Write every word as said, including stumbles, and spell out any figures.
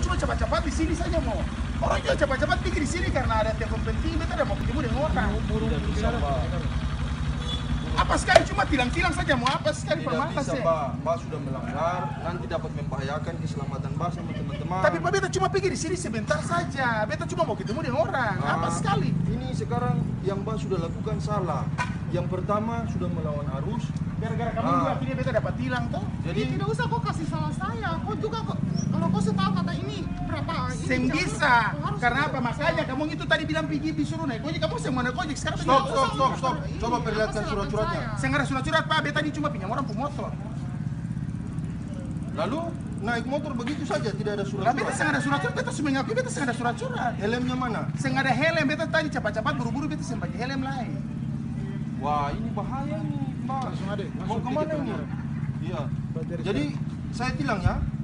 semua cepat-cepat di sini saja mau. Orang juga cepat-cepat pergi di sini karena ada telepon penting, beta ada mau ketemu dengan orang. Tidak bisa, Pak. Apa sekali cuma tilang-tilang saja mau apa sekali Tidak permata bisa, sih. Pak. Pak sudah melanggar, nanti dapat membahayakan keselamatan Pak sama teman-teman. Tapi Pak beta cuma pergi di sini sebentar saja. Beta cuma mau ketemu dengan orang. Nah, Apa sekali? Ini sekarang yang Pak sudah lakukan salah. Yang pertama sudah melawan arus. Gara-gara kamu Ah. juga akhirnya beta dapat tilang toh. Jadi Tidak usah kok kasih salah saya. Kok juga kok kalau kau sudah tahu kata ini berapa ini Seng jangan- bisa. harus Karena juga. apa? Makanya kamu itu tadi bilang pergi disuruh naik ojek. Kamu yang mana ojek sekarang? Stop, tidak stop, usah. stop, stop. Ini, Coba apa perlihatkan silakan surat-suratnya. saya? Saya nggak ada surat-surat Pak. Beta ini cuma pinjam orang pemotor. Lalu naik motor begitu saja tidak ada Lah surat-surat. beta saya nggak ada surat-surat. Beta sudah mengakui beta saya nggak ada surat-surat. Helmnya mana? Saya nggak ada helm. Beta tadi cepat-cepat buru-buru beta saya pakai helm lain. Wah, ini bahaya nih, Pak. Langsung ada, Mau langsung kemana pergi ini? pelanggaran. Iya. Berarti ada Jadi saya tilang ya.